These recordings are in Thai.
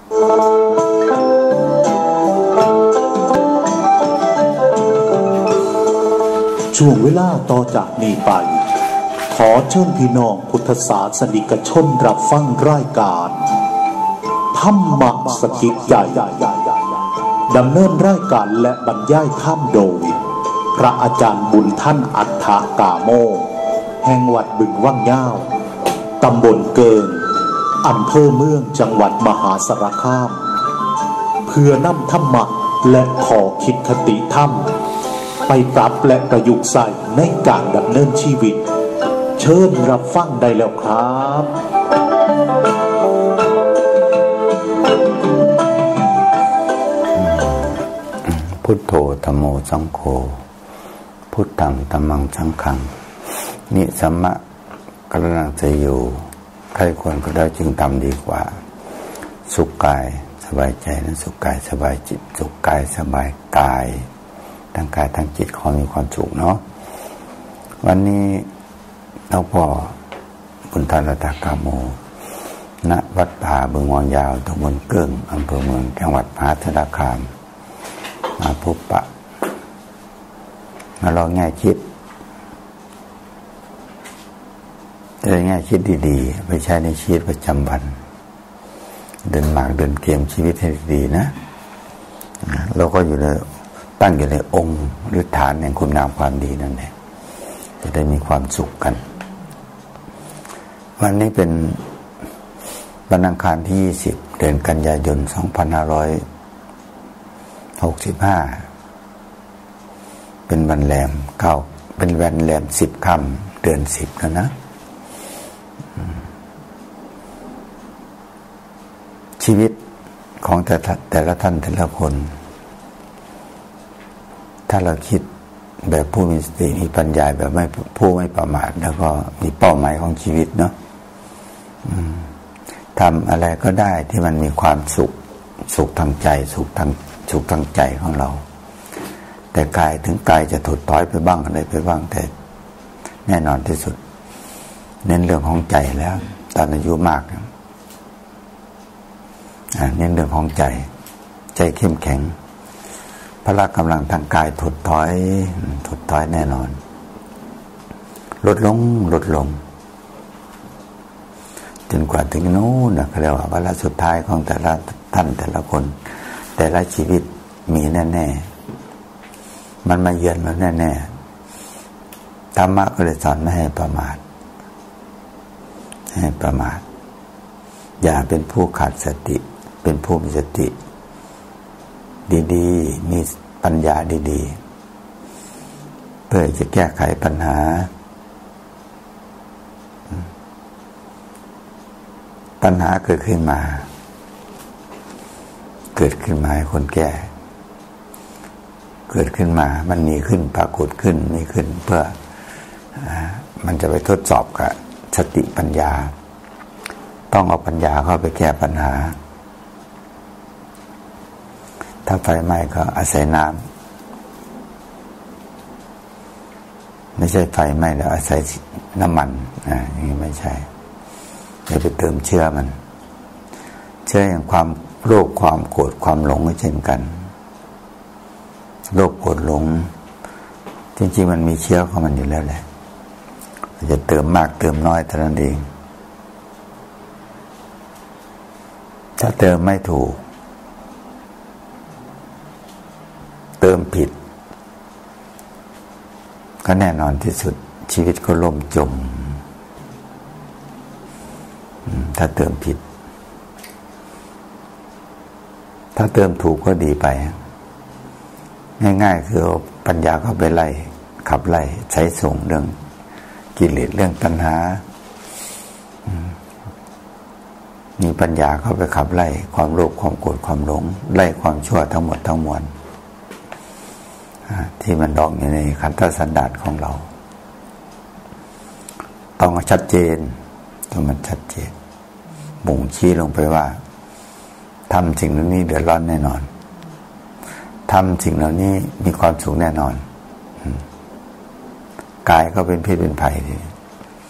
ช่วงเวลาต่อจากนี้ไปขอเชิญพี่น้องพุทธศาสนิกชนรับฟังรายการธรรมสกิจใหญ่ดำเนินรายการและบรรยายธรรมโดยพระอาจารย์บุญท่านอัฏฐกาโมแห่งวัดบึงว่างย่าวตำบลเกิงอำเภอเมืองจังหวัดมหาสารคามเพื่อนำธรรมะและขอคิดคติธรรมไปปรับและประยุกต์ใส่ในการดำเนินชีวิตเชิญรับฟังได้แล้วครับพุทโธธัมโมสังโฆพุทธังธัมมังสังฆังนิสัมมะกรณังจะอยู่ใครควรก็ได้จึงทำดีกว่าสุขกายสบายใจและสุขกายสบายจิตสุขกายสบายกายทั้งกายทั้งจิตขอมีความสุขเนาะวันนี้หลวงพ่อบุญทันอัฏฐกาโมณวัดป่าบึงวังยาวตำบลเกิ้งอำเภอเมืองจังหวัดมหาสารคามมาพบปะมาลองแง่คิดแง่คิดดีๆไปใช้ในชีวิตประจำวันเดินหมากเดินเกมชีวิตให้ดีนะเราก็อยู่ในตั้งอยู่ในองค์หรือฐานแห่งคุณงามความดีนั่นแหละจะได้มีความสุขกันวันนี้เป็นวันอังคารที่20เดือนกันยายน2565เป็นวันแรม9เป็นวันแรม10ค่ำเดือน10แล้วนะชีวิตของแต่ละท่านแต่ละคนถ้าเราคิดแบบผู้มีสติมีปัญญาแบบผู้ไม่ประมาทแล้วก็มีเป้าหมายของชีวิตเนาะทำอะไรก็ได้ที่มันมีความสุขทางใจสุขทางใจของเราแต่กายถึงกายจะถดถอยไปบ้างอะไรไปบ้างแต่แน่นอนที่สุดเน้นเรื่องของใจแล้วตอนอายุมากเน้นเรื่องของใจเข้มแข็งพละกำลังทางกายถดถอยแน่นอนลดลงจนกว่าถึงนู้นนะเขาเรียกว่าวาระสุดท้ายของแต่ละท่านแต่ละคนแต่ละชีวิตมีแน่ๆมันมาเยือนเราแน่ๆธรรมะก็เลยสอนไม่ให้ประมาทอย่าเป็นผู้ขาดสติเป็นผู้มีสติดีๆมีปัญญาดีๆเพื่อจะแก้ไขปัญหาเกิดขึ้นมาให้คนแก้เกิดขึ้นมามันมีขึ้นปรากฏขึ้นมีขึ้นเพื่อมันจะไปทดสอบกับสติปัญญาต้องเอาปัญญาเข้าไปแก้ปัญหาถ้าไฟไหม้ก็อาศัยน้ำไม่ใช่ไฟไหม้แล้วอาศัยน้ำมันอย่างนี้ไม่ใช่จะไปเติมเชื้อมันเชื้ออย่างความโลภความโกรธความหลงก็เช่นกันโลภโกรธหลงจริงๆมันมีเชื้อของมันอยู่แล้วแหละจะเติมมากเติมน้อยเท่านั้นเองถ้าเติมไม่ถูกเติมผิดก็แน่นอนที่สุดชีวิตก็ล่มจมถ้าเติมผิดถ้าเติมถูกก็ดีไปง่ายๆคือปัญญาเข้าไปไล่ขับไล่ใช้ส่งเรื่องกิเลสเรื่องตัณหามีปัญญาเข้าไปขับไล่ความโลภความโกรธความหลงไล่ความชั่วทั้งหมดทั้งมวลที่มันดองอยู่ในขันธสันดานของเราต้องชัดเจนมันชัดเจนบ่งชี้ลงไปว่าทำสิ่งเหล่านี้เดือดร้อนแน่นอนทำสิ่งเหล่านี้มีความสุขแน่นอนกายก็เป็นพิษเป็นภัย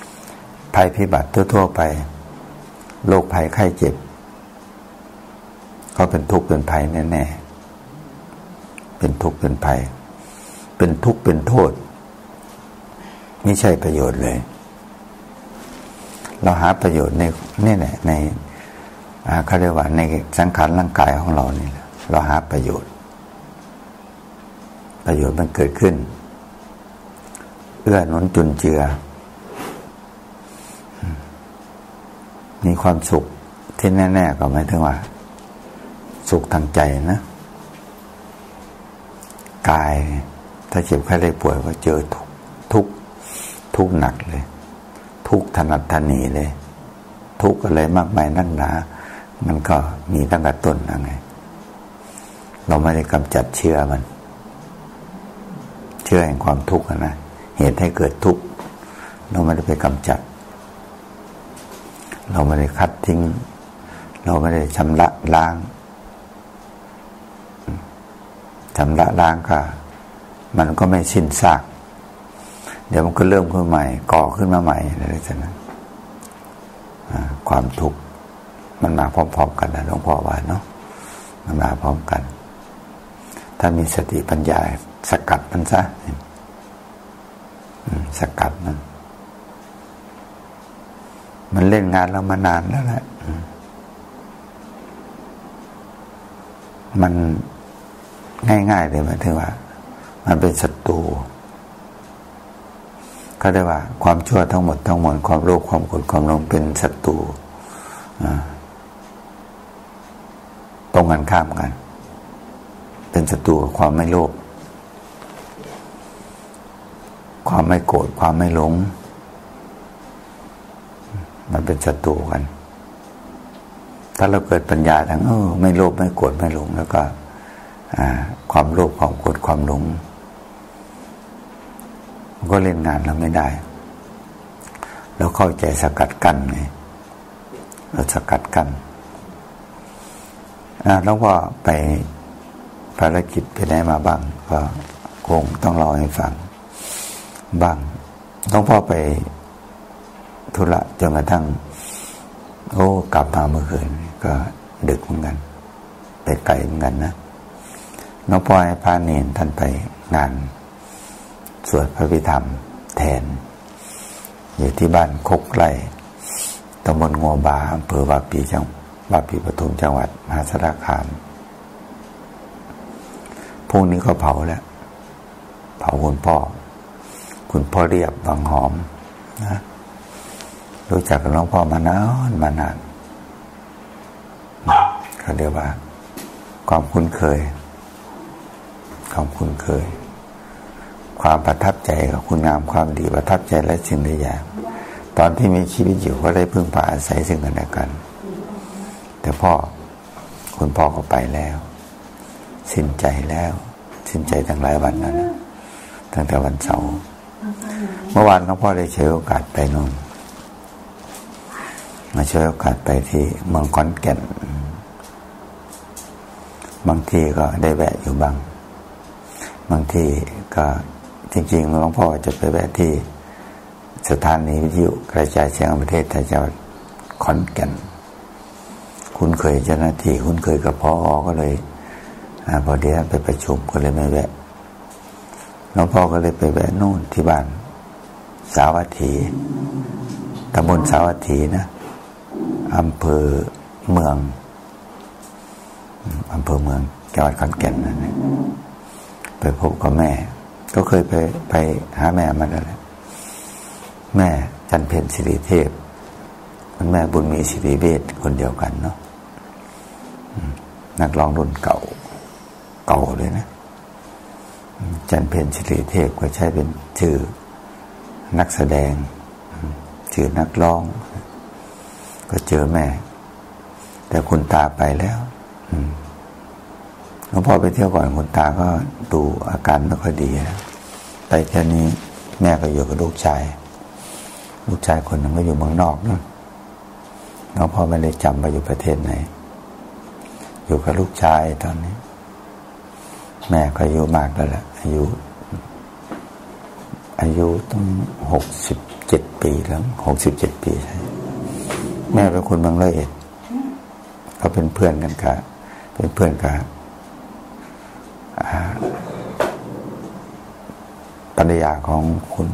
พิบัติทั่วๆไปโรคภัยไข้เจ็บเขาเป็นทุกข์เป็นภัยแน่ๆเป็นทุกข์เป็นภัยเป็นทุกข์เป็นโทษไม่ใช่ประโยชน์เลยเราหาประโยชน์ในนี่แหละในเขาเรียกว่าในสังขารร่างกายของเรานี่แหละเราหาประโยชน์มันเกิดขึ้นเอื้อหนุนจุนเจือมีความสุขที่แน่ๆก็หมายถึงว่าสุขทางใจนะกายถ้าเจ็บไข้ได้ป่วยก็เจอทุกข์หนักเลยทุกข์ถนัดถนีเลยทุกข์อะไรมากมายนั่นหนามันก็มีตั้งแต่ต้นนะไงเราไม่ได้กำจัดเชื้อมันเชื้อแห่งความทุกข์นะเหตุให้เกิดทุกข์เราไม่ได้ไปกำจัดเราไม่ได้คัดทิ้งเราไม่ได้ชำระล้างก็มันก็ไม่สิ้นซากเดี๋ยวมันก็เริ่มขึ้นใหม่ก่อขึ้นมาใหม่อะไรแบบนั้นความทุกข์มันมาพร้อมๆกันนะหลวงพ่อว่าเนาะมันมาพร้อมกันถ้ามีสติปัญญาสกัดมันซะสกัดมันเล่นงานเรามานานแล้วแหละมันง่ายๆเลยหมายถึงว่ามันเป็นศัตรูก็ได้ว่าความชั่วทั้งหมดความโลภความโกรธความหลงเป็นศัตรูตรงกันข้ามกันเป็นศัตรูกับความไม่โลภความไม่โกรธความไม่หลงมันเป็นศัตรูกันถ้าเราเกิดปัญญาทางไม่โลภไม่โกรธไม่หลงแล้วก็ความโลภความโกรธความหลงมันก็เล่นงานเราไม่ได้เราเข้าใจสกัดกั้นไงเราสกัดกั้นแล้วก็ไปภารกิจไปไหนมาบ้างก็คงต้องเล่าให้ฟังบ้างต้องพ่อไปธุระจนกระทั่งกลับมาเมื่อคืนก็ดึกเหมือนกันไปไกลเหมือนกันนะน้องพ่อให้พระเนรท่านไปงานสวดพระพิธรรมแทนอยู่ที่บ้านคกไร่ตำบลงัวบาอำเภอวาปีปทุมจังหวัดมหาสารคามพรุ่งนี้ก็เผาแล้วเผาคุณพ่อเรียบบางหอมนะรู้จักกับหลวงพ่อมานานเขาเรียกว่าความคุ้นเคยความประทับใจกับคุณงามความดีประทับใจและสิ่งใดอย่างตอนที่มีชีวิตอยู่ก็ได้พึ่งพาอาศัยซึ่งกันและกันแต่คุณพ่อก็ไปแล้วสิ้นใจตั้งหลายวันแล้วนะตั้งแต่วันเสาร์เมื่อวานหลวงพ่อได้ใช้โอกาสไปนู่นมาใช้โอกาสไปที่เมืองขอนแก่นบางทีก็ได้แวะอยู่บางทีก็จริงๆหลวงพ่อจะไปแวะที่สถานีวิทยุกระจายเสียงประเทศไทยจังหวัดขอนแก่นคุ้นเคยเจ้าหน้าที่คุ้นเคยกับผอ.ก็เลยพอดีไปประชุมก็เลยไม่แวะหลวงพ่อก็เลยไปแวะนู่นที่บ้านสาวัตถีตำบลสาวัตถีนะอำเภอเมืองจังหวัดขอนแก่นนั่นเองไปพบกับแม่ก็เคยไปหาแม่มาแล้วแหละแม่จันเพ็ญศิริเทพคุณแม่บุญมีศิริเวชคนเดียวกันเนาะนักร้องรุ่นเก่าเลยนะจันเพ็ญศิริเทพก็ใช้เป็นชื่อนักแสดงชื่อนักร้องก็เจอแม่แต่คุณตาไปแล้วหลวงพ่อไปเที่ยวก่อนคุณตาก็ดูอาการไม่ค่อยดีนะไปแค่นี้แม่ก็อยู่กับลูกชายคนหนึ่งก็อยู่เมืองนอกนะหลวงพ่อไม่ได้จำว่าอยู่ประเทศไหนอยู่กับลูกชายตอนนี้แม่ก็อายุมากแล้วแหละอายุต้อง67 ปีแล้ว67 ปีใช่แม่เป็นคนเมืองร้อยเอ็ดเขาเป็นเพื่อนกันกับเป็นเพื่อนกับภรรยาของคุณ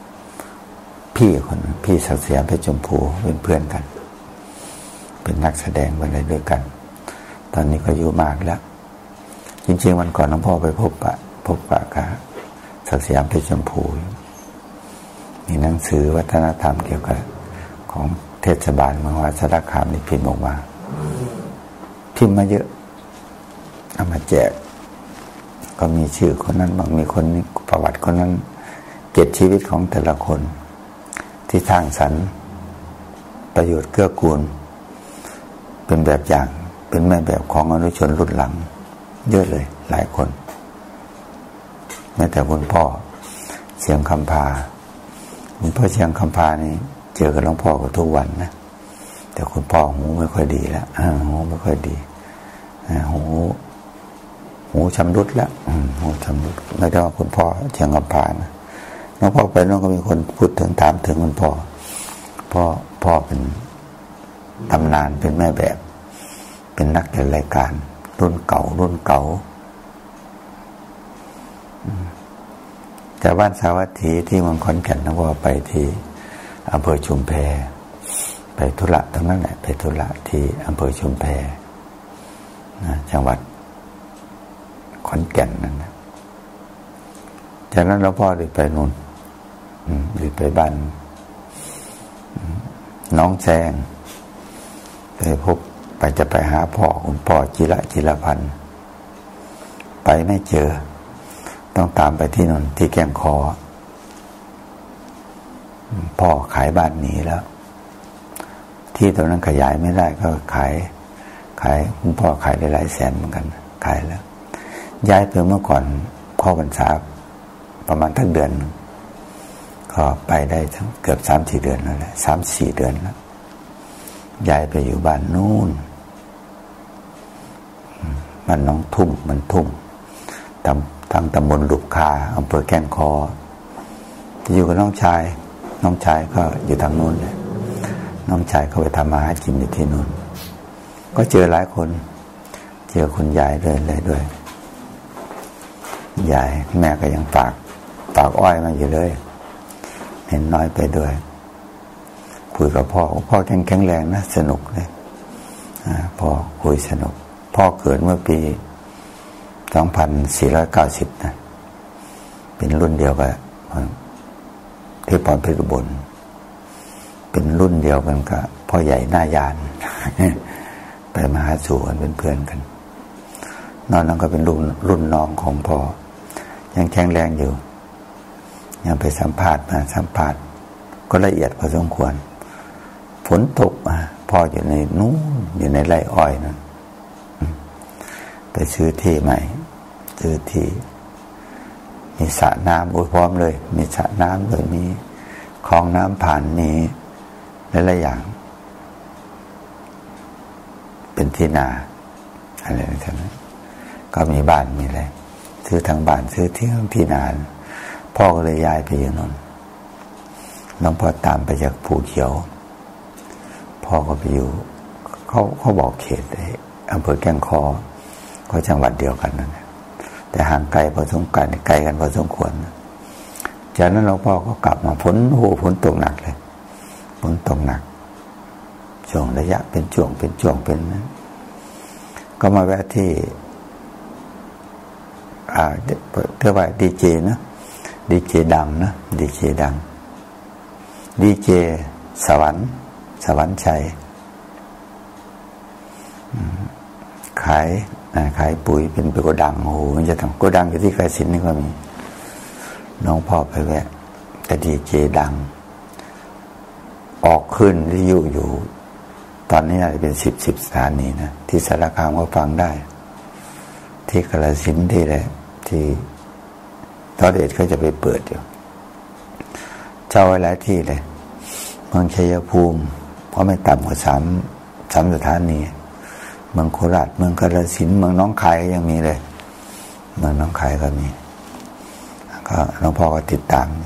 พี่ศักดิ์สยามเพชรชมพูเป็นเพื่อนกันเป็นนักแสดงมาเลยด้วยกันตอนนี้ก็อายุมากแล้วจริงๆวันก่อนหลวงพ่อไปพบปะกับศักดิ์สยามเพชรชมพูมีหนังสือวัฒนธรรมเกี่ยวกับของเทศบาลเมืองมหาสารคามนี่พิมพ์ออกมาพิมพ์มาเยอะเอามาแจกก็มีชื่อคนนั้นบางมีคนนี้ประวัติคนนั้น7ชีวิตของแต่ละคนที่สร้างสรรค์ประโยชน์เกื้อกูลเป็นแบบอย่างเป็นแม่แบบของอนุชนรุ่นหลังเยอะเลยหลายคนแม้แต่คุณพ่อเชียงคำพาคุณพ่อเชียงคำพานี่เจอกับหลวงพ่อก็ทุกวันนะแต่คุณพ่อหูไม่ค่อยดีแล้วหูไม่ค่อยดีหูชำรุดแล้วหูชำรุดไม่ได้ว่าคุณพ่อเชียงคำพานะหลวงพ่อไปน้องก็มีคนพูดถึงถามถึงคุณพ่อเป็นตำนานเป็นแม่แบบเป็นนักจัดรายการรุ่นเก่าแต่บ้านสาวัตถีที่เมืองขอนแก่นหลวงพ่อไปที่อำเภอชุมแพไปธุระตรงนั้นแหละไปธุระที่อำเภอชุมแพจังหวัดขอนแก่นนั่นนะจากนั้นหลวงพ่อได้ไปนู่นได้ไปบ้านน้องแซงไปพบจะไปหาพ่อคุณพ่อจิรพันธ์ไปไม่เจอต้องตามไปที่นนที่แก้งคอพ่อขายบ้านหนีแล้วที่ตรงนั้นขยายไม่ได้ก็ขายคุณพ่อขายได้หลายแสนเหมือนกันขายแล้วย้ายไปเมื่อก่อนพ่อบรรษาประมาณทั้งเดือนก็ไปได้ทั้งเกือบ 3-4 เดือนนั่นแหละ 3-4 เดือนแล้วย้ายไปอยู่บ้านนู่นบ้านน้องทุ่มมันทุ่มทางตำบลลุกคาอำเภอแก้งคออยู่กับน้องชายก็อยู่ทางนู้นเลยน้องชายเขาไปทำมาหากินอยู่ที่นู้นก็เจอหลายคนเจอคุณยายด้วยยายแม่ก็ยังฝากอ้อยมาอยู่เลยเห็นน้อยไปด้วยคุยกับพ่อแข็งแรงนะสนุกเลยพ่อคุยสนุกพ่อเกิดเมื่อปี 2490 นะเป็นรุ่นเดียวกับที่พรเพชรบุญเป็นรุ่นเดียวกันกับพ่อใหญ่หน้ายาน ไปมาหาสู่กันเป็นเพื่อนกันนอนนั้นก็เป็นรุ่นน้องของพ่อยังแข็งแรงอยู่ยังไปสัมภาษณ์ก็ละเอียดพอสมควรฝนตกพ่ออยู่ในนู้นอยู่ในไร่อ้อยนั่นไปซื้อที่ใหม่ซื้อที่มีสระน้ำพร้อมเลยมีสระน้ำเลยมีคลองน้ำผ่านมีหลายๆอย่างเป็นที่นาอะไรทั้งนั้นก็มีบ้านมีอะไรซื้อทางบ้านซื้อที่นาพ่อก็เลยย้ายไปอยู่นนน้องพ่อตามไปจากภูเขียวพ่อก็ไปอยู่เขาบอกเขตอำเภอแก้งคอก็จังหวัดเดียวกันนั่นแหละแต่ห่างไกลพอสมควรไกลกันพอสมควรจากนั้นหลวงพ่อก็กลับมาฝนตกหนักเลยฝนตกหนักช่วงระยะเป็นช่วงนั้นก็มาแวะที่เรียกว่าดีเจนะดีเจดังนะดีเจดังดีเจสวรรค์ชัยขายปุ๋ยเป็นโกดังโอ้โหมันจะทำโกดังอยู่ที่กาฬสินธุ์นี่ก็มีน้องพ่อไปแวะแต่ดีเจดังออกขึ้นที่อยู่ตอนนี้อาจจะเป็น10สถานีนะที่สารคามก็ฟังได้ที่กาฬสินธุ์ที่อะไรที่ตอนเด็กเขาจะไปเปิดอยู่เจ้าไว้หลายที่เลยเมืองชัยภูมิเพราะไม่ต่ำกว่า3สถานีเมืองโคราชเมืองกาฬสินธุ์เมืองหนองคายก็ยังมีเลยเมืองหนองคายก็มีก็หลวงพ่อก็ติดตาม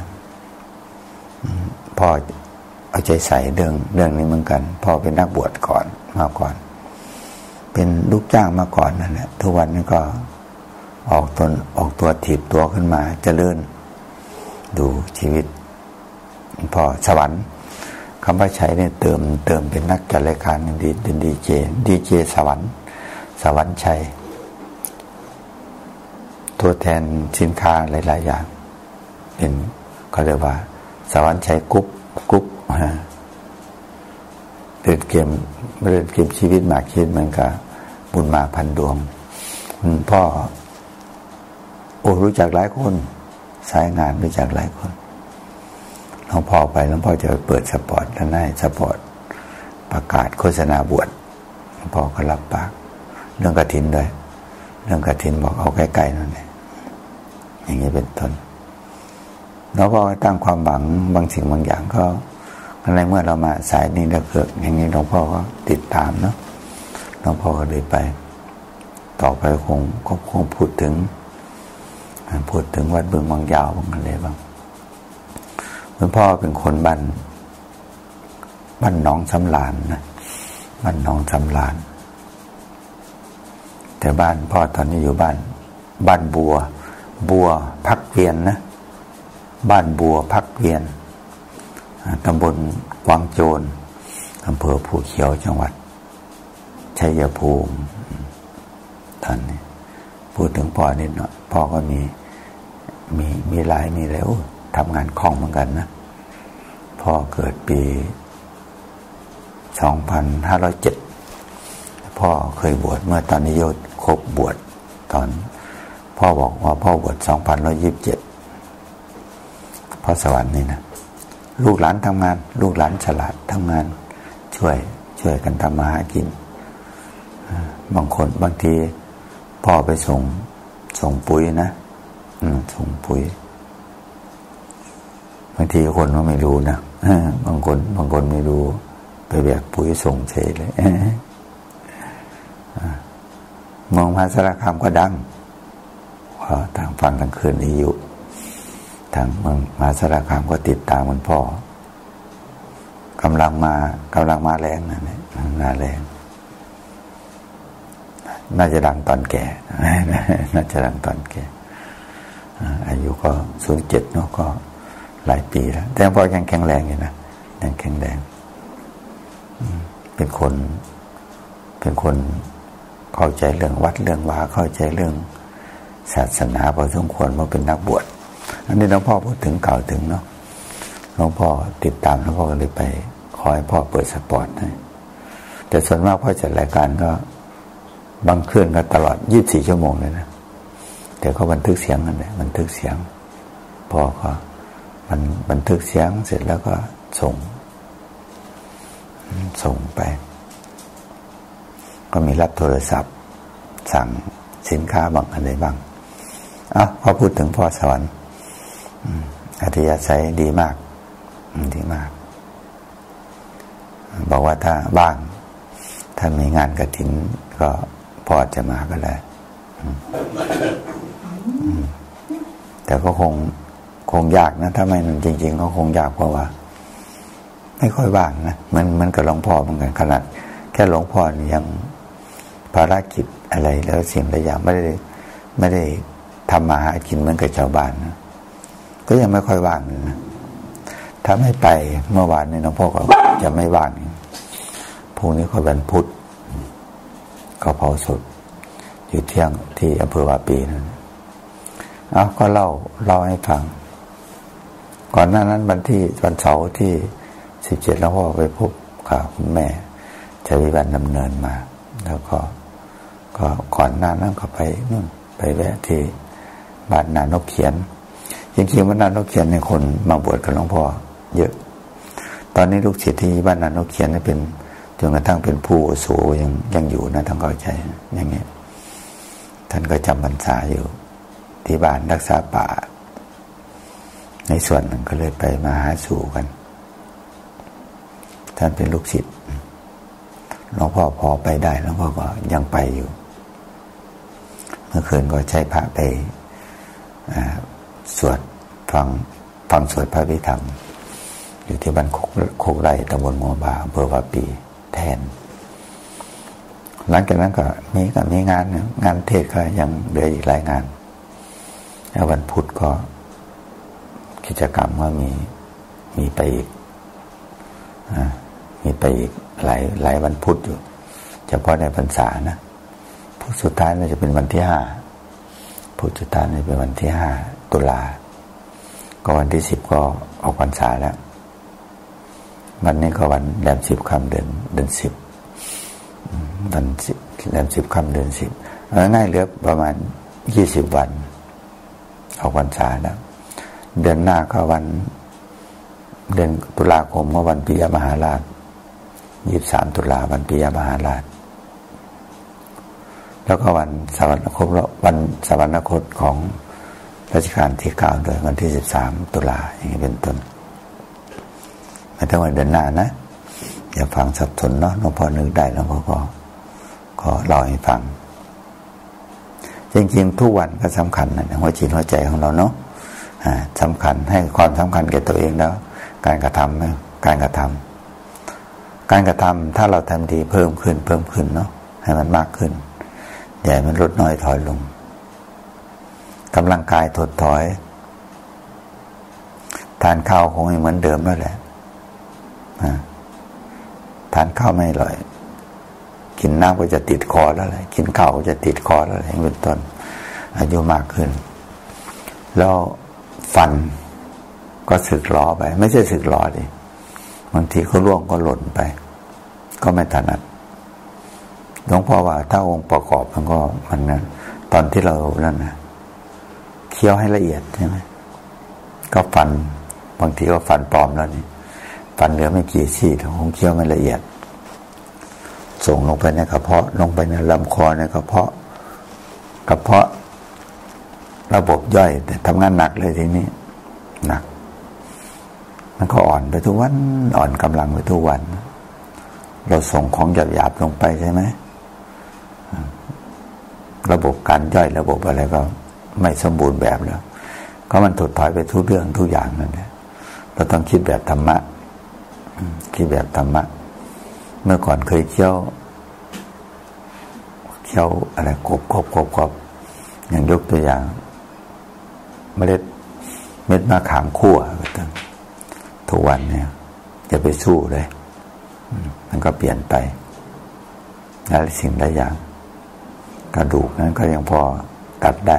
พ่อเอาใจใส่เรื่องนี้เหมือนกันพ่อเป็นนักบวชก่อนมาก่อนเป็นลูกจ้างมาก่อนนั่นแหละทุกวันนี้ก็ออกตัวถีบตัวขึ้นมาเจริญดูชีวิตพอสวรรค์คำว่าใช้เนี่ยเติมเป็นนักจัดรายการดีเจสวรรค์ชัยตัวแทนสินค้าหลายๆอย่างเป็นเขาเรียกว่าสวรรค์ชัยกรุ๊ปเล่นเกมชีวิตหมากชีวิตเหมือนกับบุญมาพันดวงคุณพ่อรู้จักหลายคนสายงานรู้จักหลายคนหลวงพ่อไปหลวงพ่อจะเปิดสปอร์ตแล้วให้สปอร์ตประกาศโฆษณาบวชหลวงพ่อก็รับปากเรื่องกฐินด้วยเรื่องกฐินบอกเอาใกล้ๆนั่นเองอย่างนี้เป็นต้นแล้วก็ตั้งความหวังบางสิ่งบางอย่างก็ในเมื่อเรามาสายนี้แล้วเกิดอย่างนี้หลวงพ่อก็ติดตามเนาะหลวงพ่อก็เลยไปต่อไปคงพูดถึงวัดบึงบางยาวบางอะไรบ้างหลวงพ่อเป็นคนบ้านหนองสำรานนะบ้านหนองสำรานแต่บ้านพ่อตอนนี้อยู่บ้านบัวพักเวียนนะบ้านบัวพักเวียนตำบลกวางโจรอำเภอภูเขียวจังหวัดชัยภูมิท่านนี่พูดถึงพ่อนิดหน่อยพ่อก็มีหลายมีแล้วทำงานคล่องเหมือนกันนะพ่อเกิดปี2507พ่อเคยบวชเมื่อตอนนิยมครบบวชตอนพ่อบอกว่าพ่อบวช2527พ่อสวรรค์นี่นะลูกหลานทำงานลูกหลานฉลาดทำงานช่วยกันทำมาหากินบางทีพ่อไปส่งปุ๋ยนะส่งปุ๋ยบางทีคนก็ไม่รู้นะบางคนไม่รู้ไปแบกปุ๋ยส่งเฉยเลยมองมาสารคามก็ดังเพราะทางฟังทางคืนนี้อยู่ทางเมืองมหาสารคามก็ติดตามคุณพ่อกำลังมาแรงนะเนี่ยมาแรงน่าจะดังตอนแก่น่าจะดังตอนแก่อายุก็07เนาะก็หลายปีแล้วแต่พ่อยังแข็งแรงอยู่นะยังแข็งแรงเป็นคนเข้าใจเรื่องวัดเรื่องวาเข้าใจเรื่องศาสนาพอสมควรว่าเป็นนักบวชอันนี้หลวงพ่อพูดถึงกล่าวถึงเนาะหลวงพ่อติดตามหลวงพ่อก็เลยไปขอให้พ่อเปิดสปอร์ตให้แต่ส่วนมากพ่อจัดรายการก็บางคืนก็ตลอด24ชั่วโมงเลยนะแต่ก็บันทึกเสียงกันเลยบันทึกเสียงพ่อก็มันบันทึกเสียงเสร็จแล้วก็ส่งไปก็มีรับโทรศัพท์สั่งสินค้าบางอะไรบ้างพอพูดถึงพ่อสวรรค์อัธยาศัยดีมากบอกว่าถ้าบ้างถ้ามีงานกฐินก็พ่อจะมาก็ได้แต่ก็คงยากนะถ้าไม่จริงๆก็คงยากเพราะว่าไม่ค่อยว่างนะมันกับหลวงพ่อเหมือนกันขนาดแค่หลวงพ่อยังภารกิจอะไรแล้วสิ่งหลายอย่างไม่ได้ทำมาหากินเหมือนกับชาวบ้านนะก็ยังไม่ค่อยว่างเลยนะถ้าไม่ไปเมื่อวานนี้หลวงพ่อก็จะไม่ว่างพรุ่งนี้ก็วันพุธก็เผาศพอยู่เที่ยงที่อำเภอวาปีนั่นก็เล่าให้ฟังก่อนหน้านั้นวันเสาร์ที่17แล้วพ่อไปพบกับคุณแม่ชัยวันดำเนินมาแล้วก็ก่อนหน้านั้นก็ไปนู่นไปแวะที่บ้านนานกเขียนจริงๆบ้านนานกเขียนในคนมาบวชกับหลวงพ่อเยอะตอนนี้ลูกศิษย์ที่บ้านนานกเขียนนี่เป็นจนกระทั่งเป็นผู้อาวุโสยังอยู่นะทั้งเข้าใจอย่างเงี้ยท่านก็จำพรรษาอยู่ที่บ้านรักษาป่าในส่วนหนึ่งก็เลยไปมาหาสู่กันท่านเป็นลูกศิษย์หลวงพ่อพอไปได้หลวงพ่อก็ยังไปอยู่เมื่อคืนก็ใช้พระไปสวดฟังสวดพระวิธรรมอยู่ที่บ้านโคกไร่ตำบลงัวบาอำเภอวาปีแทนหลังจากนั้นก็มีงานเทศก็ยังเหลืออีกหลายงานแล้ววันพุธก็กิจกรรมก็มีไปอีกมีไปอีกหลายวันพุธอยู่เฉพาะในพรรษานะพุธสุดท้ายน่าจะเป็นวันที่5พุธสุดท้ายน่าจะเป็นวันที่5ตุลาก็วันที่10ก็ออกพรรษาแล้ววันนี้ก็วันแรม10ค่ำเดือน10วันแรม10ค่ำเดือน10ง่ายเหลือประมาณ20วันออกพรรษาแล้วเดือนหน้าก็วันเดือนตุลาคมก็วันปิยมหาราช23ตุลาวันปิยมหาราชแล้วก็วันสวรรคตวันสวรรคตของรัชกาลที่9โดยวันที่13ตุลาอย่างนี้เป็นต้นไม่ต้องวันเดือนหน้านะอย่าฟังสับสนเนาะหลวงพ่อนึกได้หลวงพ่อก็เล่าให้ฟังจริงๆทุกวันก็สำคัญนะหัวจิตหัวใจของเราเนาะสำคัญให้ความสำคัญแก่ตัวเองแล้วการกระทำถ้าเราทำดีเพิ่มขึ้นเนาะให้มันมากขึ้นอย่าให้มันลดน้อยถอยลงกำลังกายถดถอยทานข้าวคงไม่เหมือนเดิมแล้วแหละทานข้าวไม่อร่อยกินน้ำก็จะติดคอแล้วแหละกินข้าวก็จะติดคอแล้วแหละเป็นต้นอายุมากขึ้นแล้วฟันก็สึกหรอไปไม่ใช่สึกหรอดิบางทีก็ร่วงก็หล่นไปก็ไม่ถนัดหลวงพ่อว่าถ้าองค์ประกอบมันนะตอนที่เรานั่นนะเคี้ยวให้ละเอียดใช่ไหมก็ฟันบางทีก็ฟันปลอมแล้วนี่ฟันเหลือไม่กี่ซี่คงเคี้ยวไม่ละเอียดส่งลงไปในกระเพาะลงไปในลำคอในกระเพาะระบบย่อยทำงานหนักเลยทีนี้หนักมันก็อ่อนไปทุกวันอ่อนกำลังไปทุกวันเราส่งของหยาบๆลงไปใช่ไหมระบบการย่อยระบบอะไรก็ไม่สมบูรณ์แบบแล้วก็มันถดถอยไปทุกเรื่องทุกอย่างนั่นแหละเราต้องคิดแบบธรรมะเมื่อก่อนเคยเคี้ยวอะไรกบอย่างยกตัวอย่างเม็ดมะขามคั่วทุกวันเนี่ยจะไปสู้เลยมันก็เปลี่ยนไปหลายสิ่งหลายอย่างกระดูกนั้นก็ยังพอตัดได้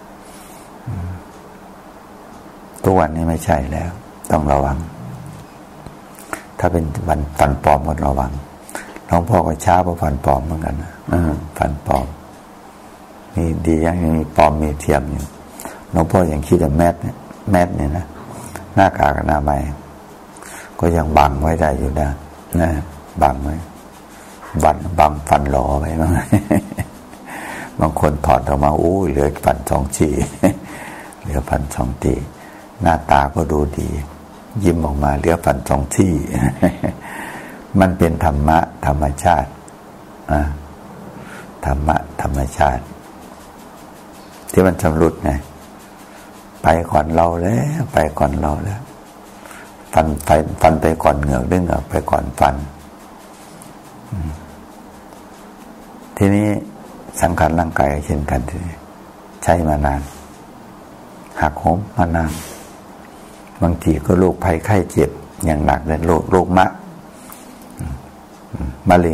ทุกวันนี้ไม่ใช่แล้วต้องระวังถ้าเป็นฟันปลอมก็ระวังหลวงพ่อก็ช้าเพราะฟันปลอมเหมือนกันนะฟันปลอมมีดียังมีปลอมมีเทียมอยู่หลวงพ่อยังคิดว่าแมสเนี่ยนะหน้ากากอนามัยก็ยังบังไว้ได้อยู่นะบังไว้บังฟันหลอไว้บ้างบางคนถอดออกมาเหลือฟัน2 ซี่เหลือฟัน2 ซี่หน้าตาก็ดูดียิ้มออกมาเหลือฟัน2 ซี่มันเป็นธรรมะธรรมชาติธรรมะธรรมชาติที่มันชำรุดไงไปก่อนเราแล้วฟันไปก่อนเหงือกเหงือกไปก่อนฟันทีนี้สังขารร่างกายเช่นกันใช้มานานหักโหมมานานบางทีก็โรคภัยไข้เจ็บอย่างหนักเลยโรคมะเร็ง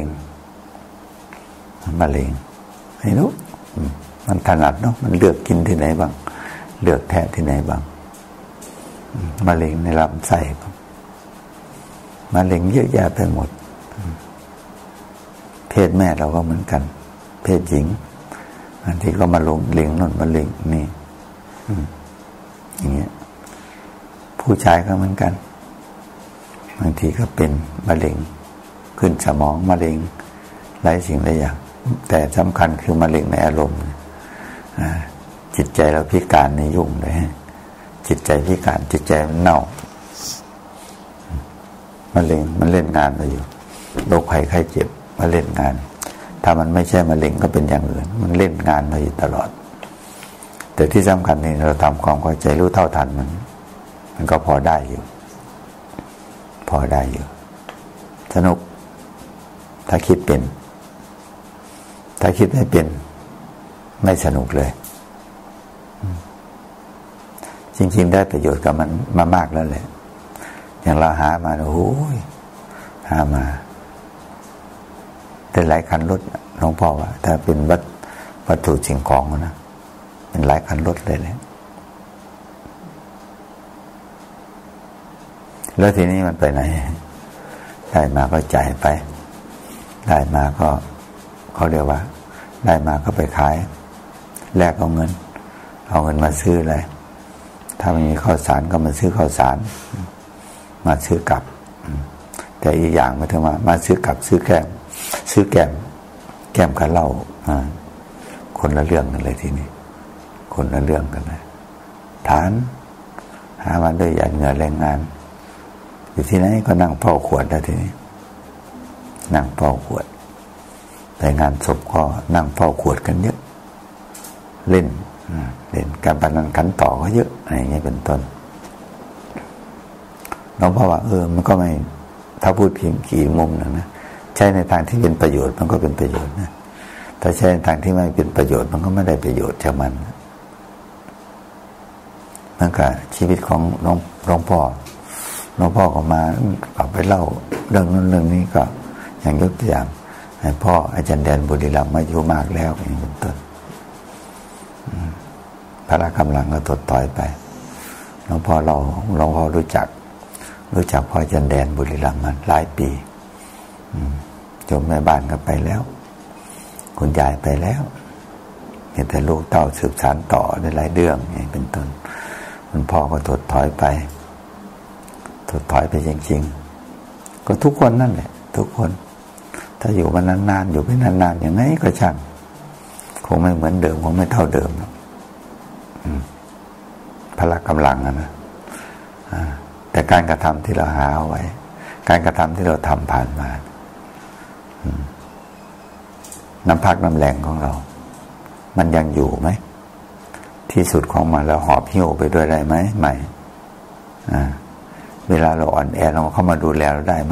ไม่รู้มันถนัดเนาะมันเลือกกินที่ไหนบ้างเลือกแทะที่ไหนบ้างมะเร็งในลำไส้มะเร็งเยอะแยะไปหมดเพศแม่เราก็เหมือนกันเพศหญิงบางทีก็มาลงเล็งนั่นมะเร็งนี่อย่างเงี้ยผู้ชายก็เหมือนกันบางทีก็เป็นมะเร็งขึ้นสมองมะเร็งหลายสิ่งหลายอย่างแต่สำคัญคือมะเร็งในอารมณ์จิตใจเราพิการในยุ่งเลยจิตใจพิการจิตใจมันเน่ามะเร็งมันเล่นงานเราอยู่โรคภัยไข้เจ็บมาเล่นงานถ้ามันไม่ใช่มะเร็งก็เป็นอย่างอื่นมันเล่นงานเราอยู่ตลอดแต่ที่สำคัญนี่เราทำความเข้าใจรู้เท่าทันมันก็พอได้อยู่สนุกถ้าคิดเป็นถ้าคิดไม่เป็นไม่สนุกเลยจริงๆได้ประโยชน์กับมันมามากแล้วแหละอย่างเราหามาโอ้โหหามาได้หลายคันรถหลวงพ่อว่าถ้าเป็นวัตถุสิ่งของนะเป็นหลายคันรถเลยเนี่ยแล้วทีนี้มันไปไหนได้มาก็จ่ายไปได้มาก็เขาเรียกว่าได้มาก็ไปขายแลกเอาเงินมาซื้ออะไรถ้าไม่มีข้าวสารก็มาซื้อข้าวสารมาซื้อกลับแต่อีกอย่างไม่ถึงว่ามาซื้อกลับซื้อแก้มกับเหล้าคนละเรื่องกันเลยทีนี้คนละเรื่องกันเลยฐานหามันด้วยหยาดเหงื่อแรงงานอยู่ที่ไหนก็นั่งเฝ้าขวดแล้วทีนี้นั่งเฝ้าขวดไปงานศพก็นั่งเฝ้าขวดกันเยอะเล่นการพนันขันต่อก็เยอะอะไรอย่างเงี้ยเป็นต้นน้องพ่อว่ามันก็ไม่ถ้าพูดเพียงกี่มุมนะใช้ในทางที่เป็นประโยชน์มันก็เป็นประโยชน์นะถ้าใช้ในทางที่ไม่เป็นประโยชน์มันก็ไม่ได้ประโยชน์จากมันนั่นก็ชีวิตของหลวงพ่อก็มาเอาไปเล่าเรื่องนั้นเรื่องนี้ก็อย่างยกตัวอย่างให้พ่ออาจารย์แดนบุรีรัมย์อายุมากแล้วอย่างเป็นต้นพละกำลังก็ถดถอยไปหลวงพ่อรู้จักพ่ออาจารย์แดนบุรีรัมย์มาหลายปีโยมแม่บ้านก็ไปแล้วคุณยายไปแล้วมีแต่ลูกเต้าสืบสานต่อได้หลายเรื่องอย่างเป็นต้นคุณพ่อก็ถดถอยไปจริงๆก็ทุกคนนั่นแหละทุกคนถ้าอยู่มานานๆอยู่ไปนานๆอย่างไงก็ช่างคงไม่เหมือนเดิมคงไม่เท่าเดิมหรอกพละกำลังนะแต่การกระทำที่เราหาเอาไว้การกระทำที่เราทำผ่านมาน้ำพักน้ำแรงของเรามันยังอยู่ไหมที่สุดของมันเราหอบหิ้วไปด้วยได้ไหมไม่เวลาเราอ่อนแอเราเข้ามาดูแลเราได้ไหม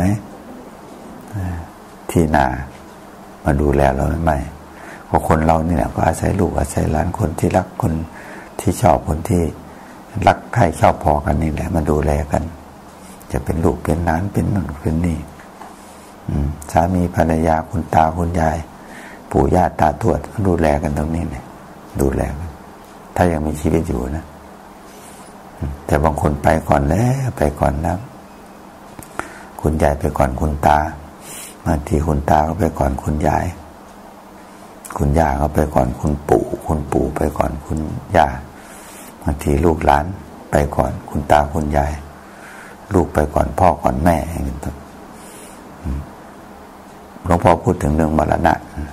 ที่นามาดูแลเราไม่เพราะคนเราเนี่ยก็อาศัยลูกอาศัยหลานคนที่รักคนที่ชอบคนที่รักใคร่ชอบพอกันนี่แหละมาดูแลกันจะเป็นลูกเป็นหลานเป็นนั่นเป็นนี่สามีภรรยาคุณตาคุณยายปู่ย่าตาทวดดูแลกันตรงนี้เนี่ยดูแลกันถ้ายังมีชีวิตอยู่นะแต่บางคนไปก่อนแล้วไปก่อนแล้วคุณยายไปก่อนคุณตาบางทีคุณตาก็ไปก่อนคุณยายคุณย่าก็ไปก่อนคุณปู่ไปก่อนคุณย่าบางทีลูกหลานไปก่อนคุณตาคุณยายลูกไปก่อนพ่อก่อนแม่อย่างนี้หลวงพ่อพูดถึงเรื่องมรณะ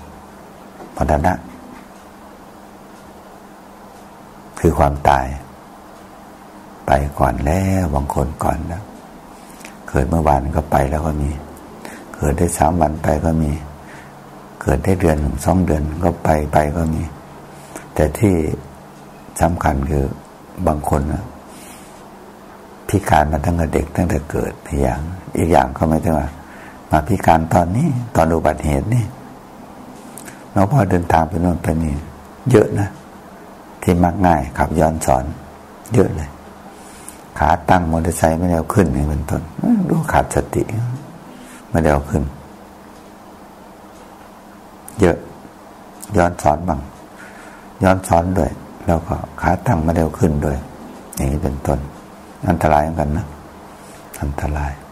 คือความตายไปก่อนแล้วบางคนก่อนแล้วเกิดเมื่อวานก็ไปแล้วก็มีเกิดได้3 วันไปก็มีเกิดได้เดือน 2 เดือนก็ไปก็มีแต่ที่สำคัญคือบางคนนะพิการมาตั้งแต่เด็กตั้งแต่เกิดอีกอย่างก็ไม่ใช่ว่ามาพิการตอนนี้ตอนอุบัติเหตุนี่น้องพ่อเดินทางไปโน่นไปนี่เยอะนะที่มักง่ายขับย้อนสอนเยอะเลยขาตั้งมอเตอร์ไซค์ไม่ได้เอาขึ้นนี่เป็นต้นดูขาดสติไม่ได้เอาขึ้นเยอะย้อนสอนบ้างย้อนสอนด้วยแล้วก็ขาตั้งไม่ได้เอาขึ้นด้วยอย่างนี้เป็นต้นอันตรายเหมือนกันนะอันตราย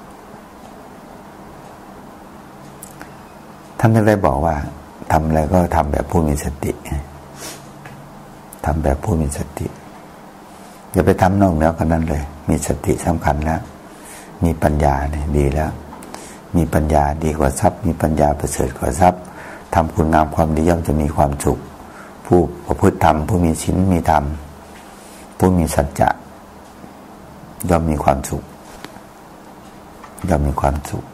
ท่านได้บอกว่าทำอะไรก็ทำแบบผู้มีสติทำแบบผู้มีสติอย่าไปทำนอกเหนือกันนั้นเลยมีสติสำคัญแล้วมีปัญญาเนี่ยดีแล้วมีปัญญาดีกว่าทรัพย์มีปัญญาประเสริฐกว่าทรัพย์ทำคุณงามความดีย่อมจะมีความสุขผู้ประพฤติธรรมผู้มีศีลมีธรรมผู้มีสัจจะย่อมมีความสุขย่อมมีความสุข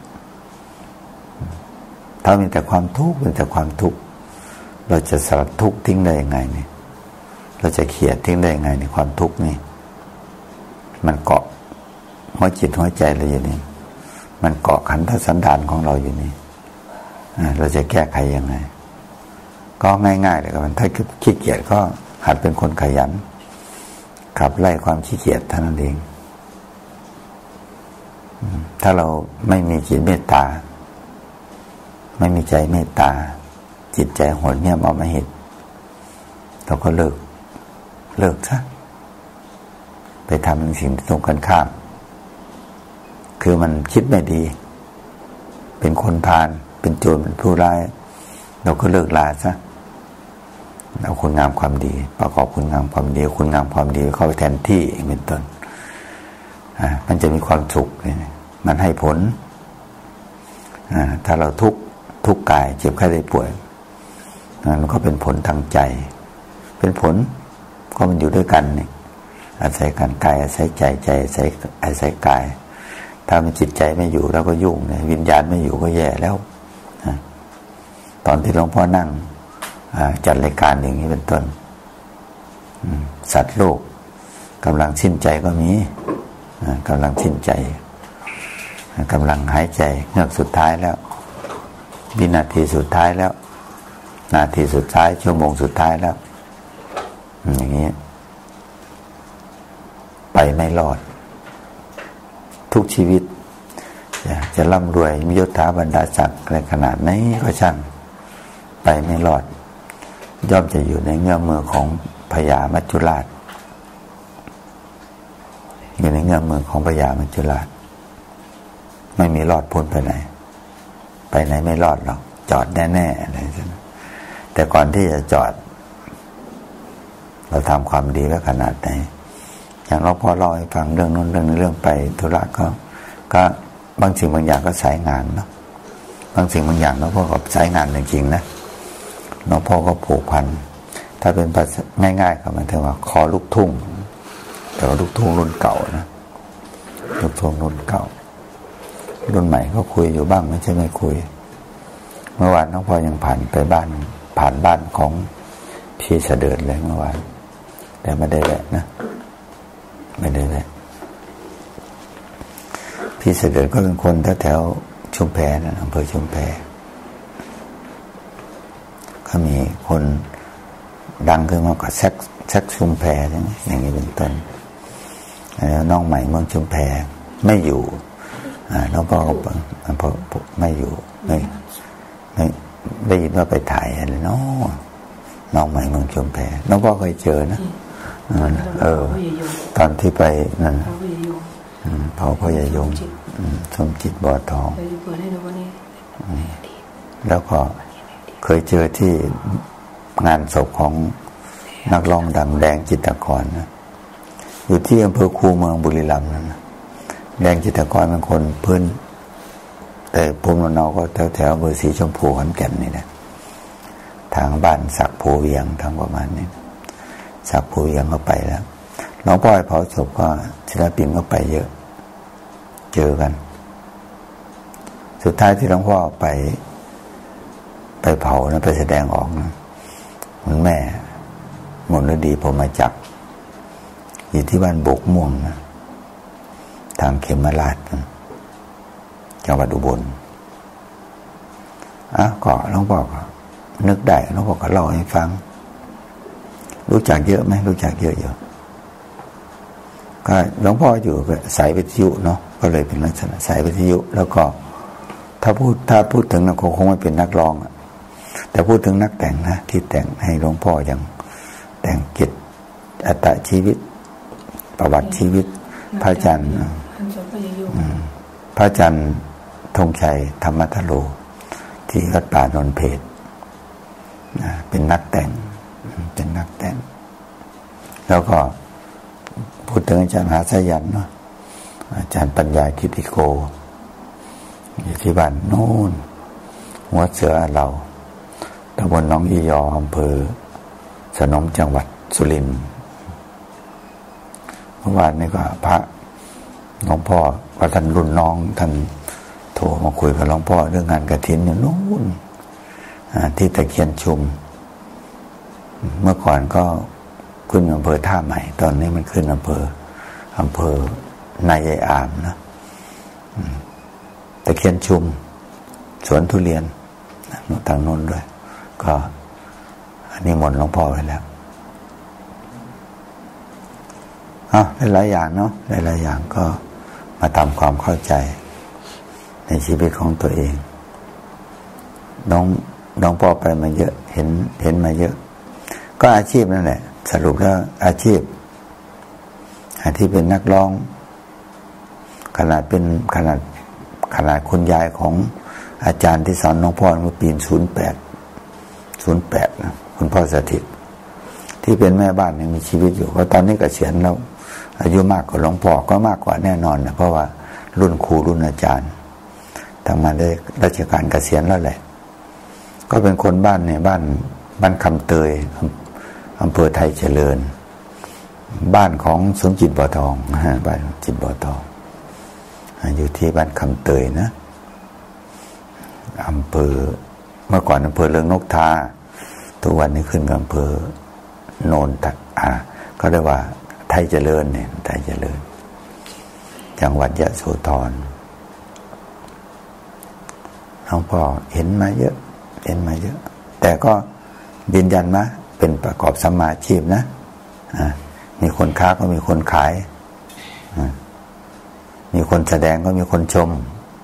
ถ้ามีแต่ความทุกข์มีแต่ความทุกข์เราจะสลัดทุกข์ทิ้งได้ยังไงเนี่ยเราจะเขี่ยทิ้งได้ยังไงในความทุกข์นี่มันเกาะหัวจิตหัวใจเราอยู่นี่มันเกาะขันธสันดานของเราอยู่นี่เราจะแก้ไขยังไงก็ง่ายๆเลยครับถ้าขี้เกียจก็หัดเป็นคนขยันขับไล่ความขี้เกียจเท่านั้นเองถ้าเราไม่มีจิตเมตตาไม่มีใจเมตตาจิตใจโหดเหี้ยมเอามาเหตุเราก็เลิกซะไปทำในสิ่งที่ตรงกันข้ามคือมันคิดไม่ดีเป็นคนพาลเป็นโจรเป็นผู้ร้ายเราก็เลิกลาซะเอาคุณงามความดีประกอบคุณงามความดีคุณงามความดีเข้าไปแทนที่เป็นต้นมันจะมีความสุขมันให้ผลถ้าเราทุกข์กายเจ็บไข้ได้ป่วยมันก็เป็นผลทางใจเป็นผลก็มันอยู่ด้วยกันนี่อาศัยกันกายอาศัยใจใจอาศัยกายถ้ามันจิตใจไม่อยู่แล้วก็ยุ่งวิญญาณไม่อยู่ก็แย่แล้วตอนที่หลวงพ่อนั่งจัดรายการอย่างนี้เป็นต้นสัตว์โลกกำลังสิ้นใจก็มีกำลังสิ้นใจกำลังหายใจเงือกสุดท้ายแล้ววินาทีสุดท้ายแล้วนาทีสุดท้ายชั่วโมงสุดท้ายแล้วอย่างนี้ไปไม่รอดทุกชีวิตจะร่ำรวยมียศถาบรรดาศักดิ์อะไรขนาดไหนก็ช่างไปไม่รอดย่อมจะอยู่ในเงื้อมมือของพญามัจจุราชอยู่ในเงื้อมมือของพญามัจจุราชไม่มีรอดพ้นไปไหนไม่รอดหรอกจอดแน่ๆอะไรแต่ก่อนที่จะจอดเราทำความดีไว้ขนาดไหนอย่างเราพอเล่าให้ฟังเรื่องนู้นเรื่องไปธุระก็บางสิ่งบางอย่างก็สายงานเนาะบางสิ่งบางอย่างเราพ่อก็สายงานจริงๆนะน้องพ่อก็ผูกพันถ้าเป็นภาษาง่ายๆก็หมายถึงว่าคอลูกทุ่งแต่ว่าลูกทุ่งรุ่นเก่านะลูกทุ่งรุ่นเก่ารุ่นใหม่ก็คุยอยู่บ้างไม่ใช่ไม่คุยเมื่อวานน้องพ่อยังผ่านบ้านของพี่เสด็จเลยเมื่อวานแต่ไม่ได้แหละนะไม่ได้แหละพี่เสด็จก็เป็นคนแถวชุมแพนะอำเภอชุมแพก็มีคนดังขึ้นมาก็แซกชุมแพอย่างนี้เป็นต้นแล้วน้องใหม่เมืองชุมแพไม่อยู่น้องพ่อก็ไม่อยู่ไม่ได้ยินว่าไปถ่ายอะไรเนาะน้องใหม่เมืองชุมแพน้องพ่อเคยเจอนะตอนที่ไปนั่นเผาพ่อใหญ่ยงสมจิตบ่อทองแล้วก็เคยเจอที่งานศพของนักร้องดังแดงจิตรกรนะอยู่ที่อำเภอคูเมืองบุรีรัมย์นั่นนะแดงจิตรกรเป็นคนพื้นแต่ภูมิลำเนาก็แถวเบอร์สีชมพูขอนแก่นนี่นะทางบ้านสักโพเวียงทางประมาณนี้สักโพเวียงก็ไปแล้วน้องพ่อยเผาศพก็ศิลปินก็ไปเยอะเจอกันสุดท้ายที่หลวงพ่อไปเผานะไปแสดงออกนะคุณแม่มนฤดีพรหมจักรอยู่ที่บ้านโบกม่วงนะทางเขมราชจังหวัดอุบลก็หลวงพ่อก็นึกได้หลวงพ่อก็เล่าให้ฟังรู้จักเยอะไหมรู้จักเยอะอยู่ก็หลวงพ่ออยู่กับสายวิทยุเนาะก็เลยเป็นลักษณะสายวิทยุแล้วก็ถ้าพูดถึงนะคงไม่เป็นนักร้องแต่พูดถึงนักแต่งนะที่แต่งให้หลวงพ่ออย่างแต่งกิจอัตชีวิตประวัติชีวิตพระอาจารย์ธงชัยธรรมทโลที่วัดป่านนเพชรเป็นนักแต่งแล้วก็พูดถึงอาจารย์มหาสยันเนาะอาจารย์ปัญญากิติโกอยู่ที่บ้านโน่นหัวเสือเราตำบลหนองอียออำเภอสนมจังหวัดสุรินทร์เมื่อวานนี้ก็พระหลวงพ่อว่าท่านรุ่นน้องท่านโทรมาคุยกับหลวงพ่อเรื่องงานกฐินอยู่โน่นที่ตะเคียนชุมเมื่อก่อนก็ขึ้นอำเภอท่าใหม่ตอนนี้มันขึ้นอำเภอนายายอามนะตะเคียนชุมสวนทุเรียนทางโน้นด้วยก็นิมนต์หลวงพ่อไว้แล้วหลายอย่างเนาะหลายอย่างก็มาทำความเข้าใจในชีวิตของตัวเองน้องพ่อไปมาเยอะเห็นมาเยอะก็อาชีพนั่นแหละสรุปแล้วอาชีพที่เป็นนักร้องขนาดคุณยายของอาจารย์ที่สอนน้องพ่อเมื่อปี08นะคุณพ่อสถิตที่เป็นแม่บ้านยังมีชีวิตอยู่ก็ตอนนี้เกษียณแล้วอายุมากกว่าหลวงพ่อก็มากกว่าแน่นอนนะเพราะว่ารุ่นครูรุ่นอาจารย์ทำมาได้ราชการเกษียณแล้วแหละก็เป็นคนบ้านเนี่ยบ้านคำเตยอำเภอไทยเจริญบ้านของสมจิตบ่อทองบ้านจิตบ่อทองอยู่ที่บ้านคำเตยนะอำเภอเมื่อก่อนอำเภอเรืองนกทาทุกวันนี้ขึ้นอำเภอโนนทัก็เรียกว่าไทยเจริญเนี่ยไทยเจริญจังหวัดยะโสธรหลวงพ่อเห็นมาเยอะแต่ก็ยืนยันมาเป็นประกอบสัมมาอาชีพนะมีคนค้าก็มีคนขายมีคนแสดงก็มีคนชม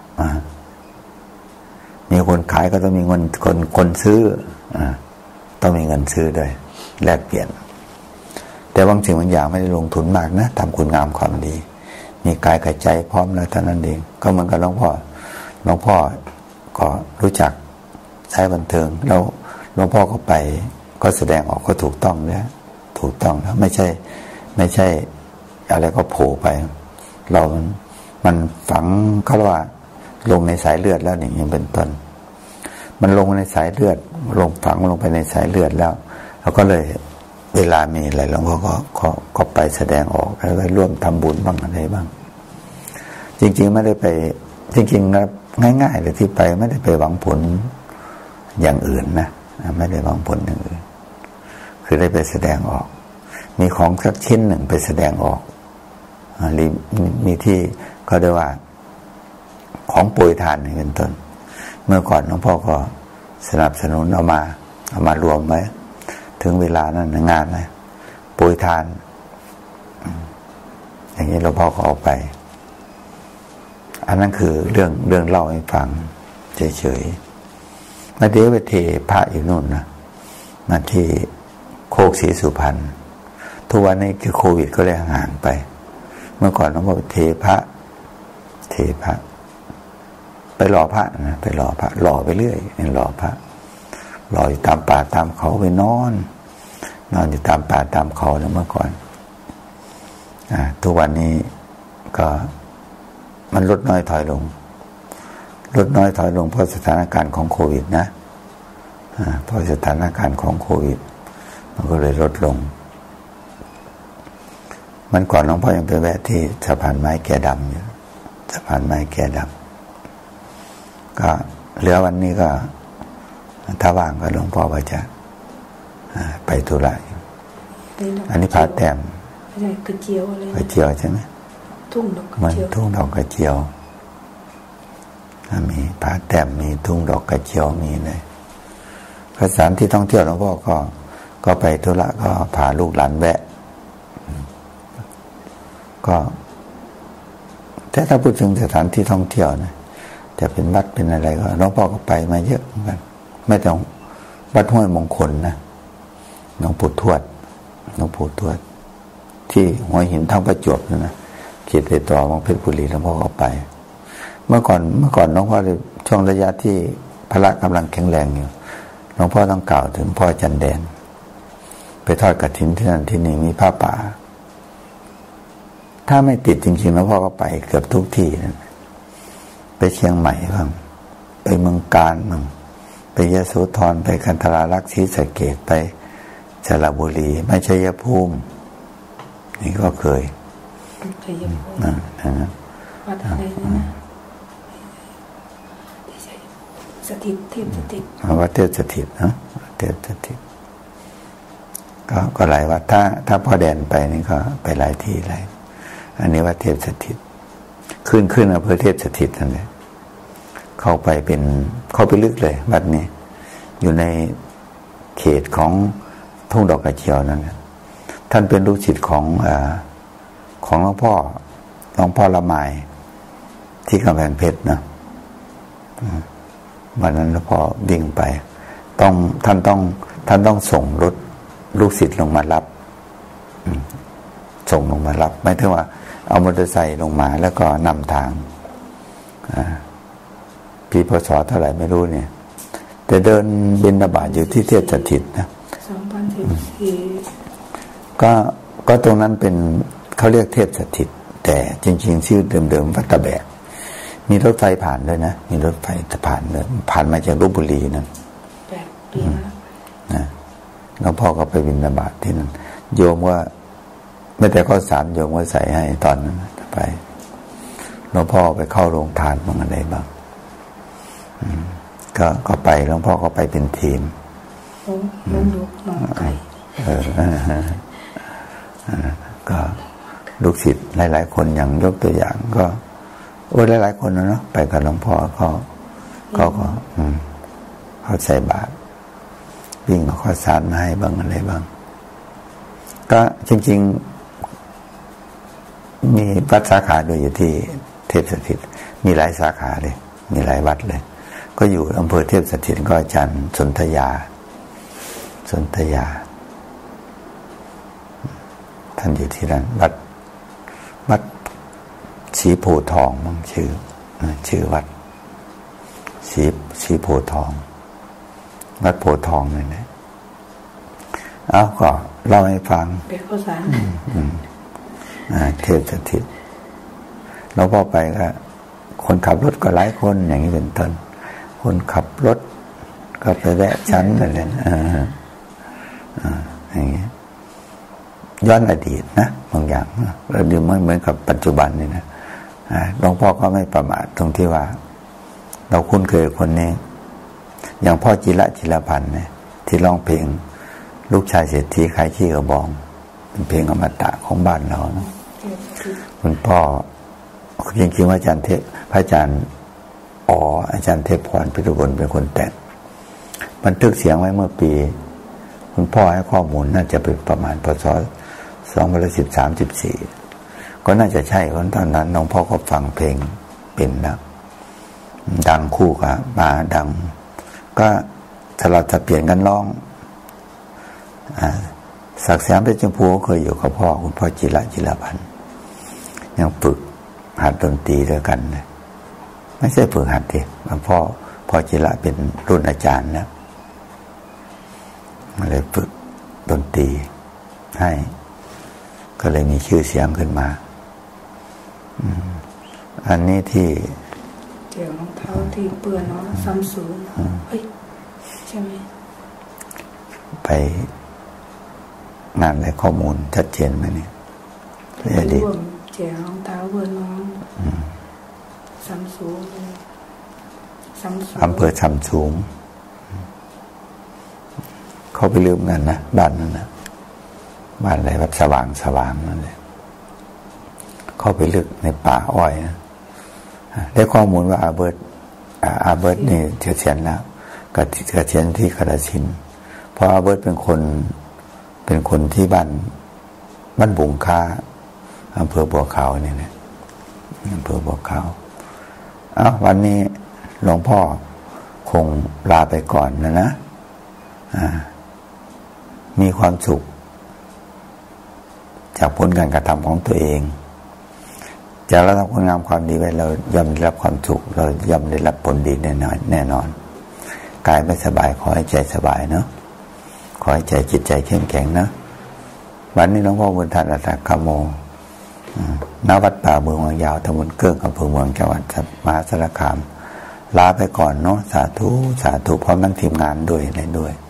มีคนขายก็ต้องมีเงินคนซื้อต้องมีเงินซื้อด้วยแลกเปลี่ยนแต่บางสิ่งบางอย่างไม่ได้ลงทุนมากนะทำคุณงามความดีมีกายกับใจพร้อมแล้วเท่านั้นเองก็เหมือนกับหลวงพ่อก็รู้จักใช้บันเทิงแล้วหลวงพ่อก็ไปก็แสดงออกก็ถูกต้องแล้วถูกต้องแล้วไม่ใช่อะไรก็โผล่ไปเรามันฝังเขาว่าลงในสายเลือดแล้วอย่างเป็นต้นมันลงในสายเลือดฝังลงไปในสายเลือดแล้วเราก็เลยเวลามีอะไรหลวงพ่อก็ไปแสดงออกแล้วก็ร่วมทำบุญบ้างอะไรบ้างจริงๆไม่ได้ไปจริงๆนะง่ายๆเลยที่ไปไม่ได้ไปหวังผลอย่างอื่นนะไม่ได้หวังผลอย่างอื่นคือได้ไปแสดงออกมีของสักชิ้นหนึ่งไปแสดงออกมีที่เขาเรียกว่าของโปรยทานเป็นต้นเมื่อก่อนหลวงพ่อก็สนับสนุนเอามารวมไว้ถึงเวลานั้นงานนะโปรยทานอย่างนี้หลวงพ่อก็เอาไปอันนั้นคือเรื่องเล่าให้ฟังเฉยๆมาเดี๋ยวไปเทพระอยู่นู่นนะมาที่โคกศรีสุพรรณทุกวันนี้คือโควิดก็เลยห่างไปเมื่อก่อนหลวงพ่อไปเทพระไปรอพระนะไปรอพระรอไปเรื่อยรอพระรออยู่ตามป่าตามเขาไปนอนอยู่ตามป่าตามเขาแล้วเมื่อก่อนทุกวันนี้ก็มันลดน้อยถอยลงเพราะสถานการณ์ของโควิดนะเพราะสถานการณ์ของโควิดมันก็เลยลดลงมันก่อนหลวงพ่อยังไปแวะที่สะพานไม้แก่ดำอยู่สะพานไม้แก่ดำก็เหลือวันนี้ก็ถ้าว่างก็หลวงพ่อว่าจะไปธุระอันนี้ผาแต้มกระเจียวอะไรกระเจียวใช่ไหมทุ่งดอกกระเจียวมันทุ่งดอกกระเจียวมีผาแต้มมีทุ่งดอกกระเจียวมีเลยสถานที่ท่องเที่ยวหลวงพ่อก็ไปธุระก็พาลูกหลานแวะก็ถ้าพูดถึงสถานที่ท่องเที่ยวนะจะเป็นวัดเป็นอะไรก็หลวงพ่อก็ไปมาเยอะเหมือนกันไม่ต้องวัดห้วยมงคลนะหลวงปู่ทวดที่หัวหินทั้งประจวบนะเขตติดต่อของเพชรบุรีหลวงพ่อก็ไปเมื่อก่อนหลวงพ่อช่วงระยะที่พระกำลังแข็งแรงอยู่หลวงพ่อต้องกล่าวถึงพ่อจันแดนไปทอดกฐินที่นั่นที่นี่มีผ้าป่าถ้าไม่ติดจริงๆหลวงพ่อก็ไปเกือบทุกที่นะไปเชียงใหม่บ้างไปเมืองกาญบ้างไปยโสธรไปกันทราลักษณ์ศรีสะเกษไปสระบุรีไม่ชัยภูมินี่ก็เคยชัยภูมิวัดอะไรนะสถิตเทพสถิตวัดเทพสถิตนะเทพสถิตก็หลายวัดถ้าพ่อแดนไปนี่ก็ไปหลายที่หลายอันนี้วัดเทพสถิตขึ้นอำเภอเทพสถิตนั่นแหละเข้าไปลึกเลยวัดนี้อยู่ในเขตของทุ่งดอกกระเจียวนั่นท่านเป็นลูกศิษย์ของหลวงพ่อละไมที่กำแพงเพชรนะวันนั้นหลวงพ่อวิ่งไปท่านต้องส่งรถลูกศิษย์ลงมารับส่งลงมารับไม่ถึงว่าเอามอเตอร์ไซค์ลงมาแล้วก็นำทางปีพศเท่าไหร่ไม่รู้เนี่ยแต่เดินบิณฑบาตอยู่ที่เทพสถิตนะก็ตรงนั้นเป็นเขาเรียกเทพสถิตแต่จริงๆชื่อเดิมๆวัดตะแบกมีรถไฟผ่านด้วยนะมีรถไฟผ่านเลยผ่านมาจากลพบุรีนั่นนะหลวงพ่อก็ไปบิณฑบาตที่นั่นโยมว่าไม่แต่ข้อสารโยมว่าใส่ให้ตอนนั้นไปหลวงพ่อไปเข้าโรงทานบ้างอะไรบ้างก็ไปหลวงพ่อก็ไปเป็นทีมน้องไก่ก็ลูกศิษย์หลายๆคนอย่างยกตัวอย่างก็หลายๆคนนะเนาะไปกับหลวงพ่อก็เขาใส่บาตรวิ่งเอาข้าวสารมาให้บ้างอะไรบ้างก็จริงๆมีวัดสาขาด้วยอยู่ที่เทพสถิตมีหลายสาขาเลยมีหลายวัดเลยก็อยู่อำเภอเทพสถิตก็อาจารย์สนธยาท่านอยู่ที่นั่นวัดศรีโพธิ์ทองมั้งชื่อวัดศรีโพธิ์ทองวัดโพธิ์ทองนี่นะเอาก็เล่าให้ฟังเป็นภาษาเทพสถิตแล้วพอไปก็คนขับรถก็หลายคนอย่างนี้เป็นต้นคนขับรถก็ไปแวะชั้นอะไรอย่างนี้ย้อนอดีตนะบางอย่างเราดูไม่เหมือนกับปัจจุบันนี่นะหลวงพ่อก็ไม่ประมาทตรงที่ว่าเราคุ้นเคยคนนี้อย่างพ่อจิรพันธ์เนี่ยที่ร้องเพลงลูกชายเศรษฐีขายขี้กระบองเป็นเพลงอมตะของบ้านเรานะคุณพ่อจริงๆว่าอาจารย์เทพพระอาจารย์อาจารย์เทพพรพิรุณเป็นคนแต่งบันทึกเสียงไว้เมื่อปีคุณพ่อให้ข้อมูลน่าจะเป็นประมาณพศ2013-14ก็น่าจะใช่เพราะตอนนั้นน้องพ่อก็ฟังเพลงเป็นนะดังคู่กับมาดังก็สลับเปลี่ยนกันร้องศักดิ์แสงเพชรชมพูเคยอยู่กับพ่อคุณพ่อจิรพันธ์ยังฝึกหัดดนตรีด้วยกันเลยไม่ใช่ฝึกหัดดิพ่อจิระเป็นรุ่นอาจารย์นะมาเลยฝึกดนตรีให้ก็เลยมีชื่อเสียงขึ้นมาอันนี้ที่เดี๋ยวรองเท้าที่เปื้อนเนาะซัมซุงเฮ้ยใช่ไหมไปงานอะไรข้อมูลชัดเจนไหมเนี่ยดีเจ๋รองเท้าเปื้อนน้องซัมซุงอำเภอซัมซุงเขาไปลืมกันนะบ้านนั้นนะบ้านอะไรวัดสว่างนั่นเลยเข้าไปลึกในป่าอ้อยนะได้ข้อมูลว่าอาเบิร์ตนี่เสียณแล้วกเสียณที่กาฬสินธุ์เพราะอาเบิร์ตเป็นคนที่บ้านบุงค้าอำเภอบัวขาวนี่นะอำเภอบัวขาววันนี้หลวงพ่อคงลาไปก่อนนะมีความสุขจากผลการกระทำของตัวเองจากเราทำคุณงามความดีไว้เราย่อมได้รับความสุขเราย่อมได้รับผลดีแน่นอนกายไม่สบายขอให้ใจสบายเนาะขอให้ใจจิตใจเข้มแข็งนะวันนี้หลวงพ่อบุญทันอัตถคโมณวัดป่าเมืองวังยาวตำบลเกื้องอำเภอเมืองจังหวัดมหาสารคามลาไปก่อนเนาะสาธุพร้อมทั้งทีมงานด้วยอะไรด้วย